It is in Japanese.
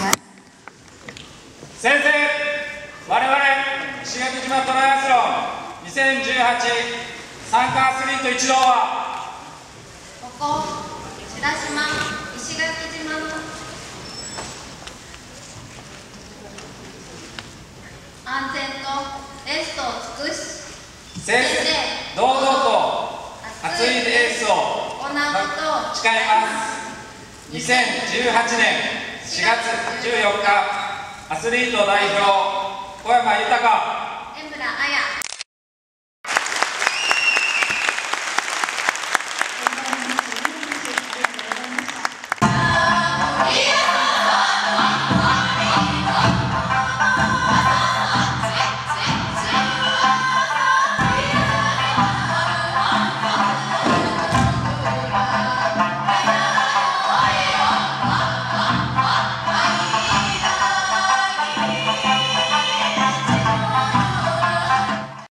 ます。 先生、我々石垣島トライアスロン2018参加アスリート一同はここ美ら島石垣島の安全とベストを尽くし、 先生堂々と熱いレースを行うことを誓います。2018年4月14日アスリート代表小山豊、 江村彩